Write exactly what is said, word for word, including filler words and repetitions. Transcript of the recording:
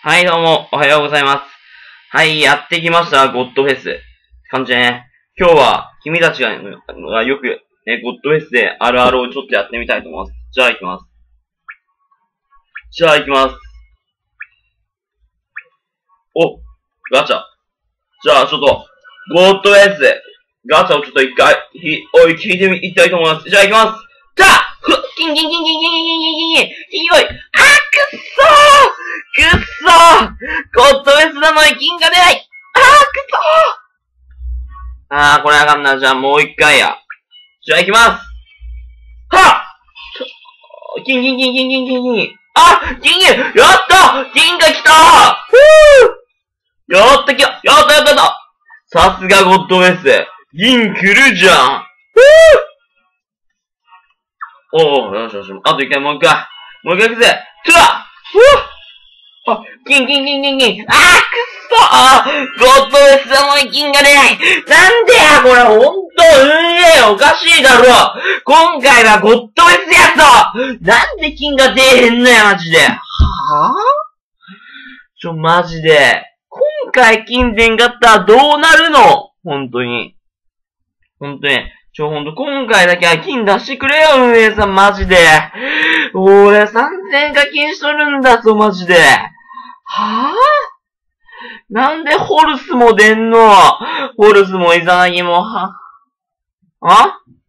はい、どうも、おはようございます。はい、やってきました、ゴッドフェス。感じでね、今日は、君たちが、がよく、ね、ゴッドフェスであるあるをちょっとやってみたいと思います。じゃあ行きます。じゃあ行きます。お、ガチャ。じゃあちょっと、ゴッドフェスで、ガチャをちょっと一回、ひ、おい、聞いてみ、いきたいと思います。じゃあ行きます。じゃあふっキンキンキンキンキンキンキンキンキンキンよいあーくっそーくっそーゴッドフェスなのに金が出ないあーくっそーあー、これあかんな。じゃあもう一回や。じゃあ行きますはっ金金金金金金金あ金金やった金が来たふぅやったきややったやったやったさすがゴッドフェス銀来るじゃんふぅおお、よしよし。あと一回、もう一回。もう一回行くぜ。つらふぅあ、金、金、金、金、金。あー、くっそあー、ゴッドフェスなのに金が出ないなんでや、これ、ほんと、運営おかしいだろ今回はゴッドフェスやぞなんで金が出えへんのや、マジで。はぁ、ちょ、マジで。今回金出んかったらどうなるのほんとに。ほんとに。ちょ、ほんと、今回だけは金出してくれよ、運営さん、マジで。俺、さんぜんえん課金しとるんだぞ、マジで。はぁ、あ、なんでホルスも出んのホルスもイザナギも、は、あ